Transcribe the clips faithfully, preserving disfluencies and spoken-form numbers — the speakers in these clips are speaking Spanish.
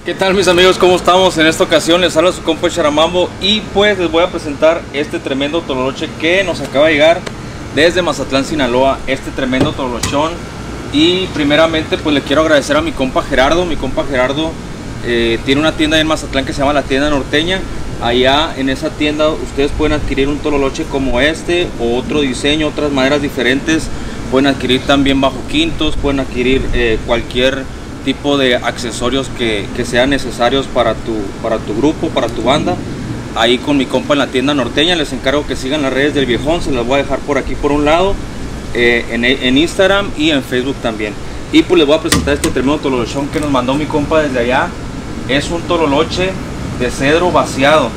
¿Qué tal mis amigos? ¿Cómo estamos? En esta ocasión les habla su compa Charamambo y pues les voy a presentar este tremendo tololoche que nos acaba de llegar desde Mazatlán, Sinaloa. Este tremendo tololochón. Y primeramente pues le quiero agradecer a mi compa Gerardo. Mi compa Gerardo eh, tiene una tienda en Mazatlán que se llama La Tienda Norteña. Allá en esa tienda ustedes pueden adquirir un tololoche como este o otro diseño, otras maderas diferentes. Pueden adquirir también bajo quintos, pueden adquirir eh, cualquier tipo de accesorios que, que sean necesarios para tu, para tu grupo, para tu banda. Ahí con mi compa en La Tienda Norteña. Les encargo que sigan las redes del viejón, se las voy a dejar por aquí por un lado, eh, en, en Instagram y en Facebook también. Y pues les voy a presentar este tremendo tololochón que nos mandó mi compa desde allá. Es un tololoche de cedro vaciado,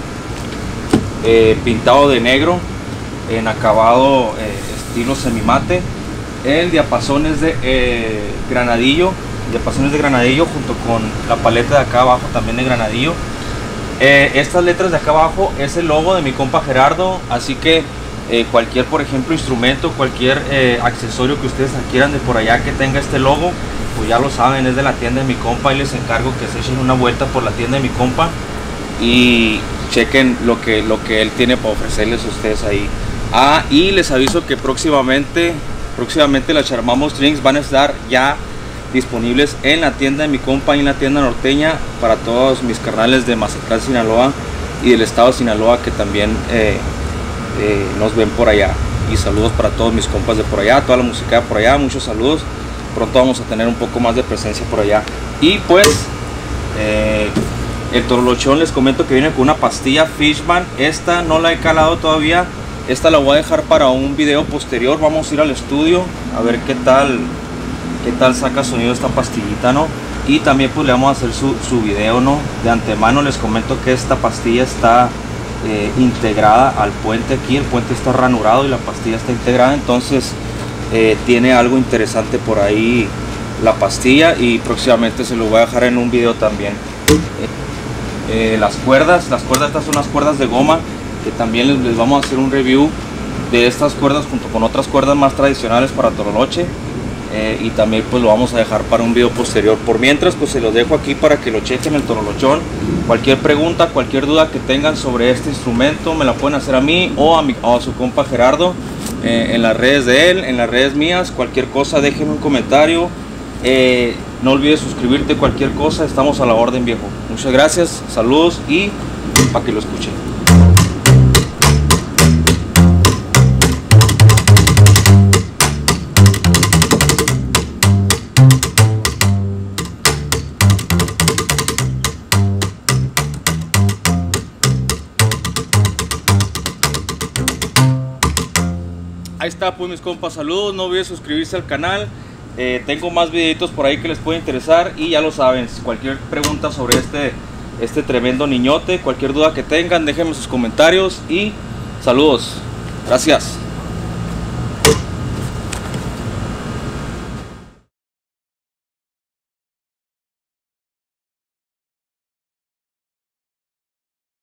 eh, pintado de negro, en acabado eh, estilo semimate. El diapasón es de eh, granadillo, diapasones de granadillo junto con la paleta de acá abajo también de granadillo. Eh, estas letras de acá abajo es el logo de mi compa Gerardo, así que eh, cualquier, por ejemplo, instrumento, cualquier eh, accesorio que ustedes adquieran de por allá que tenga este logo, pues ya lo saben, es de la tienda de mi compa. Y les encargo que se echen una vuelta por la tienda de mi compa y chequen lo que, lo que él tiene para ofrecerles a ustedes ahí. Ah, y les aviso que próximamente, próximamente las Charamambo Strings van a estar ya disponibles en la tienda de mi compa y en la tienda norteña para todos mis carnales de Mazatlán, Sinaloa y del estado de Sinaloa que también eh, eh, nos ven por allá. Y saludos para todos mis compas de por allá, toda la música de por allá, muchos saludos. Pronto vamos a tener un poco más de presencia por allá. Y pues eh, el tololochón les comento que viene con una pastilla Fishman. Esta no la he calado todavía, esta la voy a dejar para un video posterior. Vamos a ir al estudio a ver qué tal qué tal saca sonido esta pastillita, ¿no? Y también pues le vamos a hacer su, su video, ¿no? De antemano les comento que esta pastilla está eh, integrada al puente aquí. El puente está ranurado y la pastilla está integrada, entonces eh, tiene algo interesante por ahí la pastilla, y próximamente se lo voy a dejar en un video también. Eh, las cuerdas, las cuerdas estas son unas cuerdas de goma que también les, les vamos a hacer un review de estas cuerdas junto con otras cuerdas más tradicionales para tololoche. Eh, y también pues lo vamos a dejar para un video posterior. Por mientras pues se los dejo aquí para que lo chequen el tololochón. Cualquier pregunta, cualquier duda que tengan sobre este instrumento me la pueden hacer a mí o a, mi, o a su compa Gerardo eh, en las redes de él, en las redes mías. Cualquier cosa déjenme un comentario, eh, no olvides suscribirte, cualquier cosa estamos a la orden, viejo. Muchas gracias, saludos y para que lo escuchen. Ahí está pues mis compas, saludos, no olviden suscribirse al canal. Eh, tengo más videitos por ahí que les puede interesar y ya lo saben, cualquier pregunta sobre este, este tremendo niñote, cualquier duda que tengan, déjenme sus comentarios y saludos, gracias.